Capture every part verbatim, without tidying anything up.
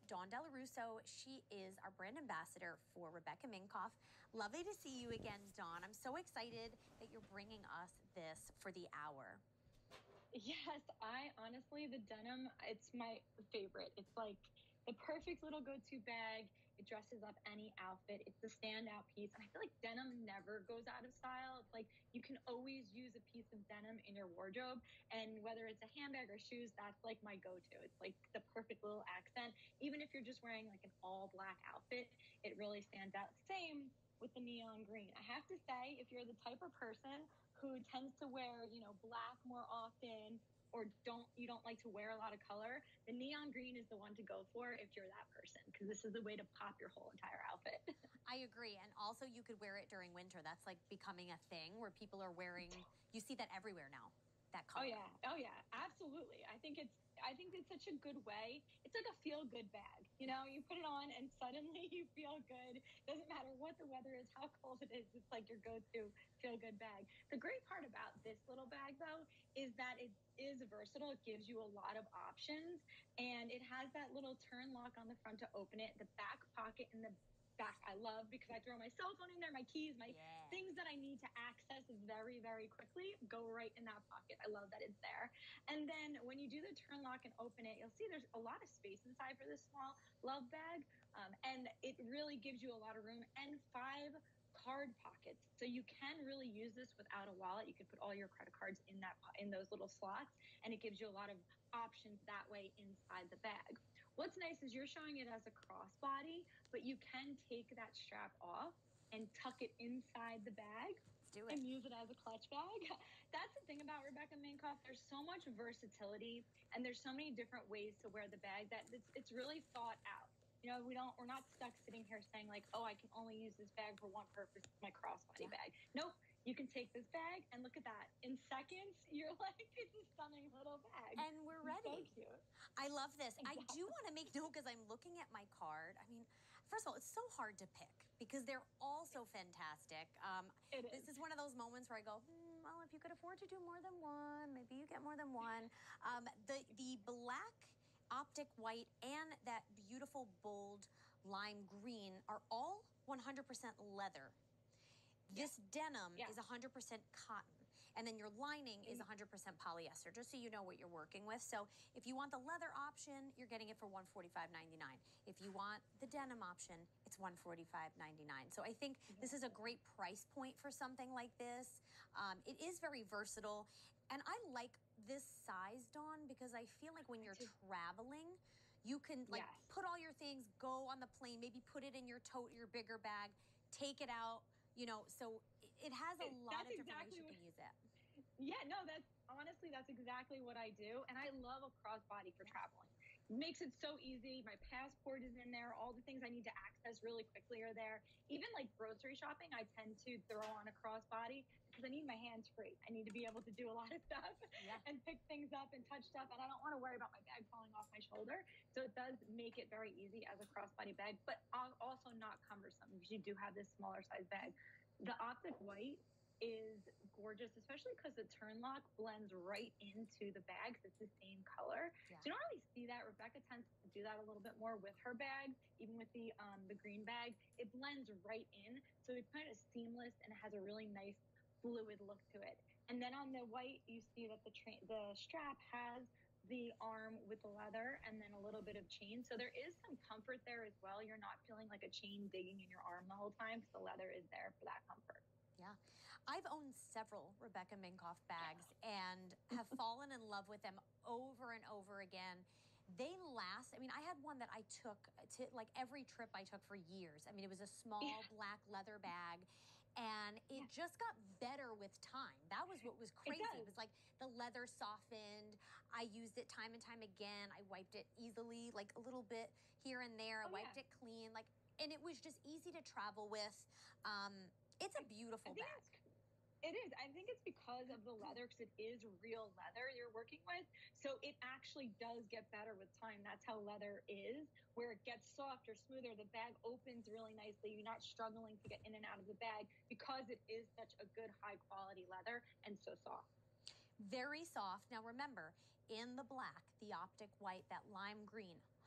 Dawn Della Russo. She is our brand ambassador for Rebecca Minkoff. Lovely to see you again, Dawn. I'm so excited that you're bringing us this for the hour. Yes, I honestly, the denim, it's my favorite. It's like the perfect little go-to bag. It dresses up any outfit. It's the standout piece. And I feel like denim never goes out of style. It's like you can always use a piece of denim in your wardrobe. And whether it's a handbag or shoes, that's like my go-to. It's like the perfect little accent. Even if you're just wearing like an all black outfit, it really stands out. Same with the neon green. I have to say, if you're the type of person who tends to wear, you know, black more often, or don't you don't like to wear a lot of color, the neon green is the one to go for if you're that person, because this is the way to pop your whole entire outfit. I agree. And also you could wear it during winter. That's like becoming a thing where people are wearing, you see that everywhere now, that color. Oh yeah. Oh yeah, absolutely. I think it's I think it's such a good way. It's like a feel good bag. You know, you put it on and suddenly you feel good. Doesn't matter what the weather is, how cold it is. It's like your go-to feel good bag. The great part about this little bag though is that it is versatile. It gives you a lot of options, and it has that little turn lock on the front to open it. The back pocket in the back I love, because I throw my cell phone in there, my keys, my Yeah. things that I need to access very, very quickly go right in that pocket. I love that it's there. And then when you do the turn lock and open it, you'll see there's a lot of space inside for this small love bag. Um, and it really gives you a lot of room, and five card pockets. So you can really use this without a wallet. You can put all your credit cards in that in those little slots, and it gives you a lot of options that way inside the bag. What's nice is you're showing it as a crossbody, but you can take that strap off and tuck it inside the bag. Let's do it. And use it as a clutch bag. That's the thing about Rebecca Minkoff. There's so much versatility, and there's so many different ways to wear the bag that it's, it's really thought out. You know, we don't, we're not stuck sitting here saying like, oh, I can only use this bag for one purpose, my crossbody Yeah. bag. Nope. You can take this bag and look at that. In seconds, you're like, it's a stunning little bag. And we're ready. So cute. I love this. Exactly. I do want to make note, because I'm looking at my card. I mean, first of all, it's so hard to pick because they're all so fantastic. Um, It is. This is one of those moments where I go, hmm, well, if you could afford to do more than one, maybe you get more than one. Um, the, the black optic white and that beautiful bold lime green are all one hundred percent leather. This yeah. denim yeah. is one hundred percent cotton. And then your lining is one hundred percent polyester, just so you know what you're working with. So if you want the leather option, you're getting it for one forty-five ninety-nine. If you want the denim option, it's one forty-five ninety-nine. So I think this is a great price point for something like this. Um, it is very versatile. And I like this size, Dawn, because I feel like when you're traveling, you can like yes. put all your things, go on the plane, maybe put it in your tote, your bigger bag, take it out. You know, so it has a lot that's of different exactly ways you what, can use it. Yeah, no, that's honestly, that's exactly what I do. And I love a crossbody for yeah. traveling. It makes it so easy. My passport is in there. All the things I need to access really quickly are there. Even like grocery shopping, I tend to throw on a crossbody because I need my hands free. I need to be able to do a lot of stuff yeah. and pick things up and touch stuff. And I don't want to worry about my bag falling off my shoulder. So it does make it very easy as a crossbody bag, but also not cumbersome because you do have this smaller size bag. The optic white is gorgeous, especially because the turn lock blends right into the bag. So it's the same color. Yeah. So you don't really see that. Rebecca tends to do that a little bit more with her bag, even with the um, the green bag. It blends right in. So it's kind of seamless, and it has a really nice fluid look to it. And then on the white, you see that the, tra- the strap has the arm with the leather and then a little bit of chain. So there is some comfort there as well. You're not feeling like a chain digging in your arm the whole time because the leather is there for that comfort. Yeah. I've owned several Rebecca Minkoff bags and have fallen in love with them over and over again. They last. I mean, I had one that I took to like every trip I took for years. I mean, it was a small yeah. black leather bag, and it yeah. just got better with time. That was what was crazy. It, it was like the leather softened. I used it time and time again. I wiped it easily, like a little bit here and there. I oh, wiped yeah. it clean, like, and it was just easy to travel with. Um, It's a beautiful bag. It is. I think it's because of the leather, because it is real leather you're working with. So it actually does get better with time. That's how leather is, where it gets softer, smoother. The bag opens really nicely. You're not struggling to get in and out of the bag because it is such a good high quality leather and so soft. Very soft. Now remember, in the black, the optic white, that lime green, one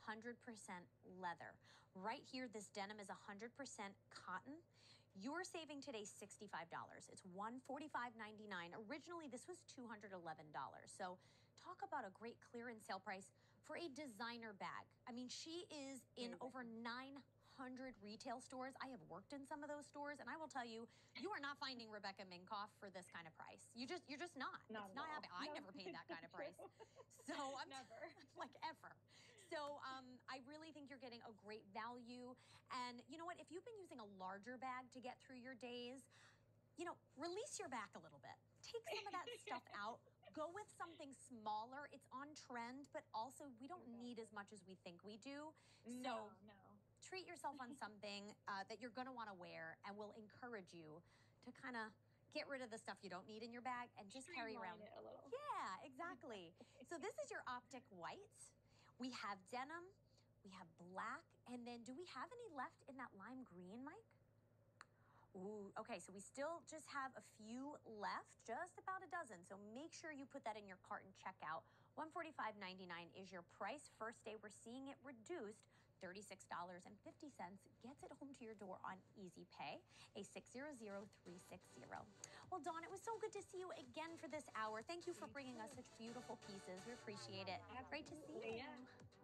hundred percent leather. Right here, this denim is one hundred percent cotton. You're saving today sixty-five dollars. It's one forty-five ninety-nine. Originally, this was two hundred eleven dollars. So talk about a great clearance sale price for a designer bag. I mean, she is in over nine hundred retail stores. I have worked in some of those stores, and I will tell you, you are not finding Rebecca Minkoff for this kind of price. You just, you're just not. Not it's at not all. happening. I No. never paid that kind of price. So I'm Never. like ever. So um, I really think you're getting a great value. And you know what? If you've been using a larger bag to get through your days, you know, release your back a little bit. Take some of that stuff out. Go with something smaller. It's on trend, but also we don't need as much as we think we do. So No, no. treat yourself on something uh, that you're going to want to wear and will encourage you to kind of get rid of the stuff you don't need in your bag and just carry around. Streamline it a little. Yeah, exactly. So this is your optic white. We have denim, we have black, and then do we have any left in that lime green, Mike? Ooh, okay, so we still just have a few left, just about a dozen. So make sure you put that in your cart and check out. one forty-five ninety-nine is your price. First day we're seeing it reduced. thirty-six dollars and fifty cents gets it home to your door on Easy Pay, a six zero zero three six zero. Well, Dawn, it was so good to see you again for this hour. Thank you for bringing us such beautiful pieces. We appreciate it. Great to see you. Yeah.